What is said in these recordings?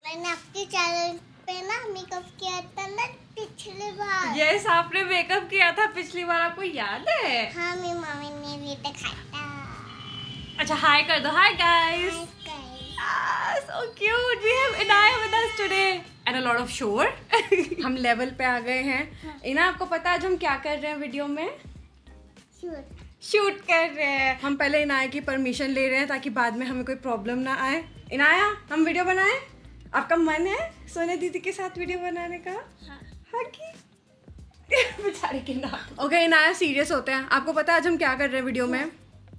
मैंने आपके चैनल पे ना मेकअप किया था ना पिछली बार। यस, आपने मेकअप किया था पिछली बार, आपको याद है? हाँ, मेरी मम्मी ने भी दिखाया था। अच्छा, हाय कर दो। Hi guys. So cute. We have Inaya with us today and a lot of shore. हम लेवल पे आ गए हैं। इना, आपको पता है आज हम क्या कर रहे हैं वीडियो में? शूट कर रहे हैं। हम पहले इनाया की परमिशन ले रहे हैं ताकि बाद में हमें कोई प्रॉब्लम ना आए। इनाया, हम वीडियो बनाएं? आपका मन है सोने दीदी के साथ वीडियो बनाने का? हाँ की बेचारे के नाम। ओके इनाया, सीरियस होते हैं। आपको पता है आज हम क्या कर रहे हैं वीडियो में?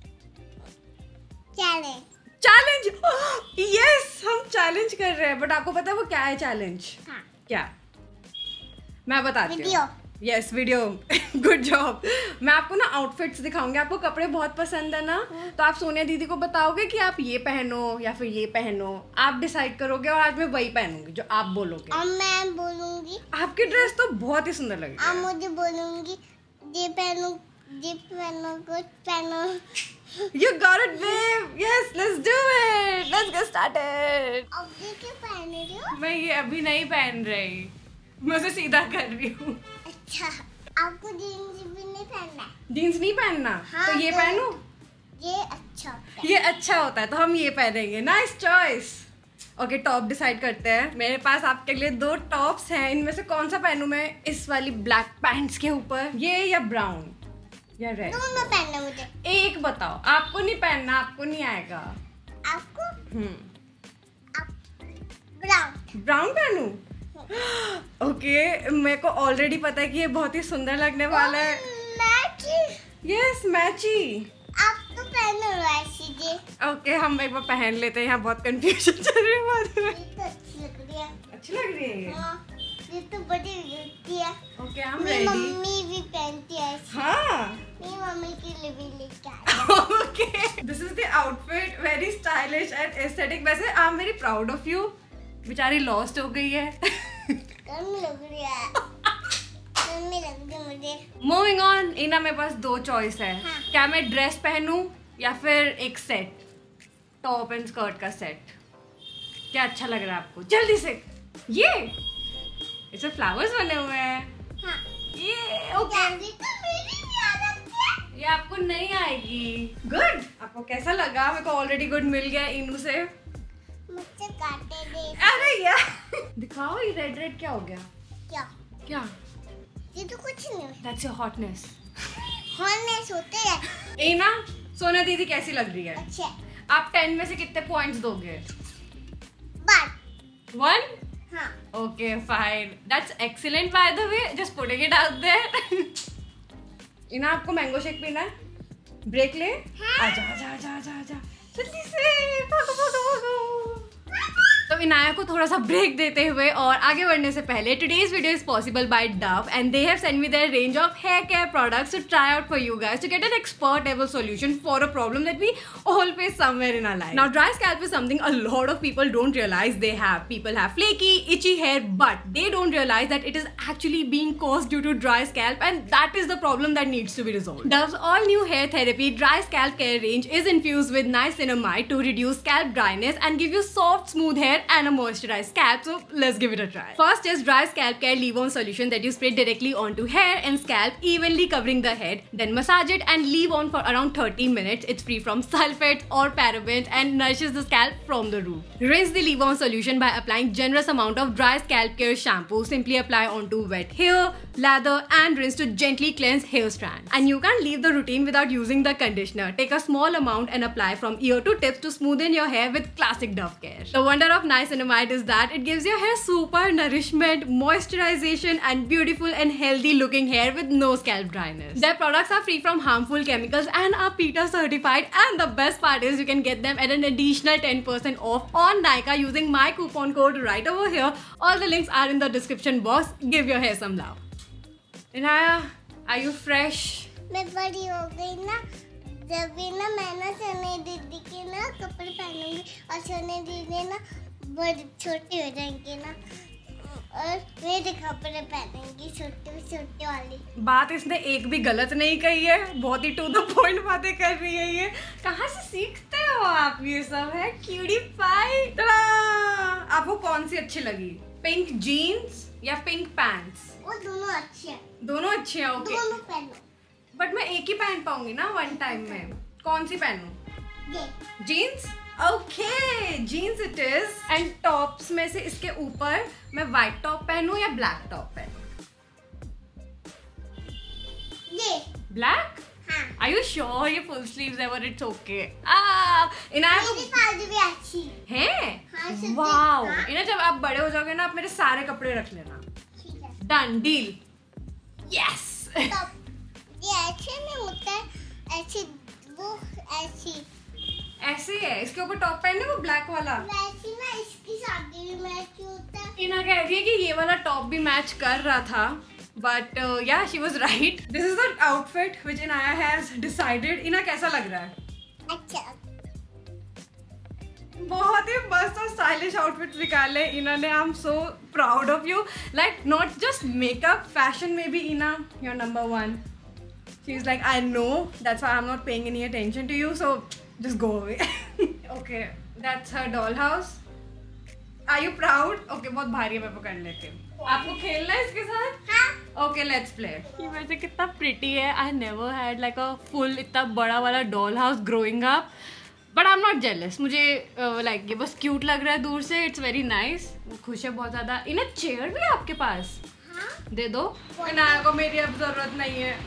चैलेंज। यस, हम चैलेंज कर रहे हैं। बट आपको पता है वो क्या है चैलेंज? हाँ। क्या? मैं बताती हूँ। Yes, video. Good job. मैं आपको ना आउटफिट्स दिखाऊंगी। आपको कपड़े बहुत पसंद है ना, तो आप सोनिया दीदी को बताओगे कि आप ये पहनो या फिर ये पहनो। आप डिसाइड करोगे और आज मैं वही पहनूंगी जो आप बोलोगे। और मैं बोलूंगी आपकी ड्रेस तो बहुत ही सुंदर लग रही है। आप मुझे बोलूंगी ये पहनो, ये पहनो, कुछ पहनो। You got it, babe. Yes, let's do it. Let's get started. अब ये क्या पहन रही हो? मैं ये अभी नहीं पहन रही, मैं उसे सीधा कर रही हूँ। अच्छा, आपको जीन्स भी नहीं पहनना है? जीन्स नहीं पहनना? हाँ, तो ये पहनूं? ये अच्छा होता है। ये अच्छा होता है तो हम ये पहनेंगे। Nice choice. Okay, top decide करते हैं। मेरे पास आपके लिए 2 टॉप्स हैं। इनमें से कौन सा पहनूं मैं? इस वाली ब्लैक पैंट्स के ऊपर, ये या ब्राउन या रेड? दोनों पहनना मुझे। एक बताओ। आपको नहीं पहनना, आपको नहीं आएगा। आपको? ब्राउन। ब्राउन पहनूं? ओके, मेरे को ऑलरेडी पता है कि ये बहुत ही सुंदर लगने वाला है। मैची। Yes, matchy. आप तो पहनो ऐसी जी। ओके, हम एक बार पहन लेते हैं। यहाँ बहुत कंफ्यूजन चल रही है बाद में। ये तो अच्छी लग रही है। अच्छी लग रही है ये? हाँ, ये तो बड़ी लगती है। ओके, हम मेरी रेडी। मम्मी भी पहनती है ऐसी। हाँ। मेरी मम्मी के लिए भी लेके आई। Okay, this is the outfit, very stylish and aesthetic. वैसे I am very proud of you. बेचारी लॉस्ट हो गई है। गर्मी लग रही है। गर्मी लग रही है मुझे। Moving on. इना, मेरे पास 2 चॉइस है। हाँ। क्या मैं ड्रेस पहनूं या फिर एक सेट, टॉप एंड स्कर्ट का सेट? क्या अच्छा लग रहा है आपको? जल्दी से। ये इसमें फ्लावर्स बने हुए हैं। हाँ। ये ओके। तो मेरी भी आ जाती है। ये आपको नहीं आएगी। गुड। आपको कैसा लगा? मेरे को ऑलरेडी गुड मिल गया इनू से। मुझसे काटे दे। अरे यार दिखाओ, ये रेड रेड क्या हो गया? क्या? क्या? ये तो कुछ नहीं है। That's your hotness. हॉटनेस होते हैं। इना, सोना दीदी कैसी लग रही है? अच्छे। आप 10 में से कितने पॉइंट्स दोगे? बट 1? हाँ। Okay, fine. That's excellent by the way. Just putting it out there. इना, आपको मैंगो शेक पीना है? ब्रेक ले? आजा आजा आजा आजा आजा जल्दी से। भागो भागो भागो। तो इनाया को थोड़ा सा ब्रेक देते हुए और आगे बढ़ने से पहले, today's video is possible by Dove and they have sent me their range of hair care products to try out for you guys to get an expert level solution for a problem that we all face somewhere in our life. Now, dry scalp is something a lot of people don't realize they have. People have flaky, itchy hair, but they don't realize that it is actually being caused due to dry scalp, and that is the problem that needs to be resolved. Dove's all new hair therapy dry scalp care range is infused with niacinamide to reduce scalp dryness and give you soft, smooth hair and a moisturized scalp. So let's give it a try. First is dry scalp care leave-on solution that you spray directly onto hair and scalp, evenly covering the head. Then massage it and leave on for around 30 minutes. It's free from sulfates or parabens and nourishes the scalp from the root. Rinse the leave-on solution by applying generous amount of dry scalp care shampoo. Simply apply onto wet hair, lather and rinse to gently cleanse hair strands. And you can leave the routine without using the conditioner. Take a small amount and apply from ear to tips to smoothen your hair with classic Dove care. The wonder of niacinamide is that it gives your hair super nourishment, moisturization and beautiful and healthy looking hair with no scalp dryness. Their products are free from harmful chemicals and are PETA certified, and the best part is you can get them at an additional 10% off on Nykaa using my coupon code right over here. All the links are in the description box. Give your hair some love. Inaya, are you fresh? मैं बड़ी हो गई ना, जब भी ना मैं ना सोने दीदी के ना कपड़े पहनूंगी और सोने दीदी ना बड़ी छोटी हो जाएंगी ना, और मेरे कपड़े पहनेंगी छोटे वाली। बात इसने एक भी गलत नहीं कही है, बहुत ही टू द पॉइंट बातें कर रही है ये। कहाँ से सीखते हो आप ये सब? है क्यूटी पाई। आपको कौन सी अच्छी लगी, पिंक जीन्स या पिंक पैंट्स? वो दोनों अच्छे हैं। दोनों अच्छे हैं, ओके। दोनों पहनो। बट मैं एक ही पहन पाऊंगी ना वन टाइम में। कौन सी पहनूं? ये jeans, okay jeans it is. And tops में से इसके ऊपर मैं व्हाइट टॉप पहनूं या ब्लैक टॉप पहनूं? ये ब्लैक? हाँ। Are you sure ये full sleeves है? But it's okay. इनाया मेरी बाजू भी अच्छी है। हाँ, सिर्फ वाओ। हाँ। इन्हें जब आप बड़े हो जाओगे ना, आप मेरे सारे कपड़े रख लेना। ठीक है। Done deal. यस। तब ये ऐसे में होता है, ऐसी वो ऐसी ऐसे है, इसके ऊपर टॉप पहनने वो ब्लैक वाला। वैसी ना इसकी शादी भी मैच होता है। इना कह रही है कि ये वाला टॉप भी मैच कर रहा था, बट या she was right. This is the outfit which Inaya has decided. Ina कैसा लग रहा है? अच्छा, बहुत ही मस्त और स्टाइलिश आउटफिट्स निकाले इन्होंने। I am so proud of you. Like not just makeup, fashion में भी Ina your number one. She is like I know, that's why I am not paying any attention to you, so just go away. Okay, that's her doll house. Are you proud? Okay, बहुत भारी है, मैं पकड़ लेती हूँ। आपको खेलना है इसके साथ? हाँ। Okay let's play. ये वैसे कितना प्रिटी है। I never had like a full इतना बड़ा वाला doll house growing up, but I am not jealous. मुझे लाइक ये बस क्यूट लग रहा है दूर से। It's very nice. खुश है बहुत ज्यादा। इन्हें चेयर भी है आपके पास? हाँ। दे दो। इनाया को मेरी अब जरूरत नहीं है।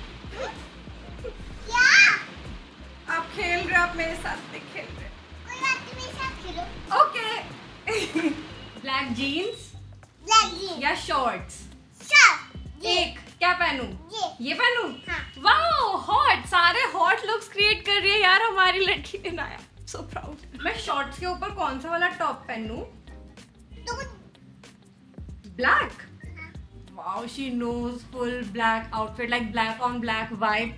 क्या? आप खेल रहे हो, आप मेरे साथ नहीं खेल रहे। कोई बात नहीं, मेरे साथ खेलो। Okay. Black jeans black jeans या शॉर्ट्स? शर्ट। एक क्या पहनूं? ये पहनूं? हाँ। Wow, hot. सारे हॉट लुक्स क्रिएट कर रही है यार हमारी लड़की इनाया। So proud. मैं शॉर्ट्स के ऊपर कौन सा वाला टॉप पहनूं? तो black? Wow, she knows full black outfit, like black on black vibe.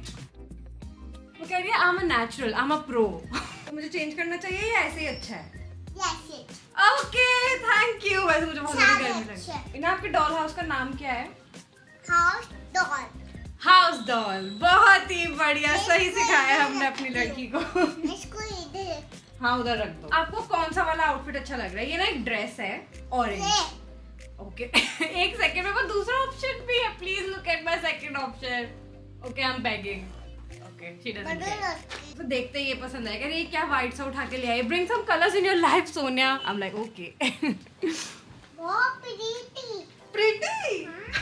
वो कह रही है I am a natural, I am a pro. तो मुझे चेंज करना चाहिए या ऐसे ही अच्छा है? यस। Okay thank you. वैसे मुझे बहुत ज्यादा गर्मी अच्छा। लगी। इन्हें आपके डॉल हाउस का नाम क्या है? House doll. House doll. बहुत ही बढ़िया, सही सिखाया हमने अपनी लड़की को। इसको इधर। हाँ उधर रख दो। आपको कौन सा वाला आउटफिट अच्छा लग रहा है? ये ना एक ड्रेस है ऑरेंज। ओके एक सेकंड में वो दूसरा ऑप्शन भी है। Please look at my second option. Okay I am begging. Okay she doesn't care. तो देखते ही ये पसंद आएगा। अरे ये क्या व्हाइट सा उठा के ले आई। Bring some colours in your life Sonia. I am like okay. बहुत pretty. Pretty.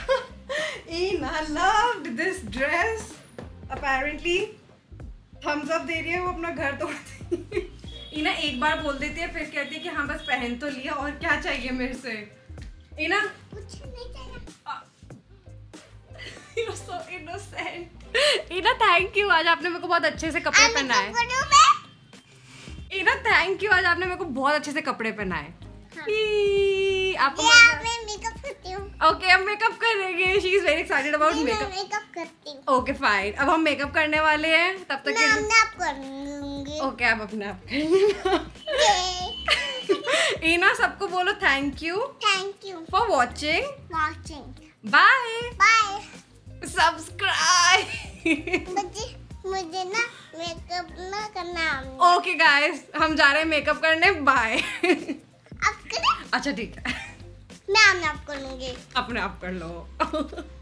Ina loved this dress. Apparently, thumbs up दे रही है वो, अपना घर तोड़ती है। इना एक बार बोल देती है, फिर कहती है कि हाँ बस पहन तो लिया, और क्या चाहिए मेरे से। इना कुछ नहीं चाहिए। You're so innocent. Ina thank you, आज आपने मेरे को बहुत अच्छे से कपड़े पहनाए। इना थैंक यू, आज आपने मेरे को बहुत अच्छे से कपड़े पहनाए। आपको मैं मेकअप करती हूँ। ओके हम मेकअप करेंगे। She is very excited about makeup. Makeup करती हूँ। ओके फाइन, अब हम मेकअप करने वाले हैं। तब तक मैं अपने आप करूँगी। ओके आप अपने आप इना सबको बोलो thank you for watching. Bye bye. Subscribe. मुझे ना मेकअप ना करना। ओके गाइस हम जा रहे हैं मेकअप करने। बाय। आप करें? अच्छा ठीक है, मैं अपने आप करूँगी। अपने आप कर लो।